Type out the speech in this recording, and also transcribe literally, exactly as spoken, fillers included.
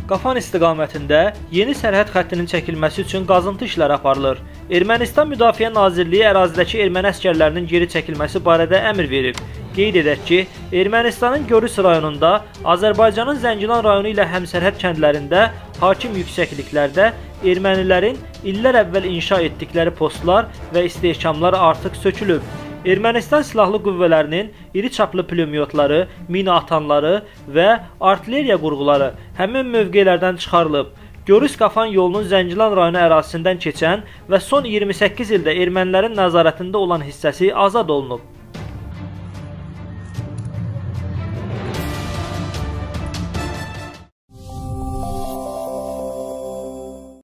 Qafan istiqamətində yeni sərhəd xəttinin çəkilməsi üçün qazıntı işləri aparılır. Ermənistan Müdafiə Nazirliyi ərazidəki erməni əsgərlərinin geri çəkilməsi barədə əmr verib. Qeyd edək ki, Ermənistanın Görüs rayonunda, Azərbaycanın Zəngilan rayonu ilə həmsərhəd kəndlərində hakim yüksəkliklərdə ermənilərin illər əvvəl inşa etdikləri postlar və istehkamlar artıq sökülüb. Ermənistan silahlı qüvvələrinin iri çaplı pulemyotları, mina atanları və artilleriya qurğuları həmin mövqelərdən çıxarılıb. Görüs-Qafan yolunun Zəngilan rayonu ərazisindən keçən və son iyirmi səkkiz ildə ermənilərin nəzarətində olan hissəsi azad olunub.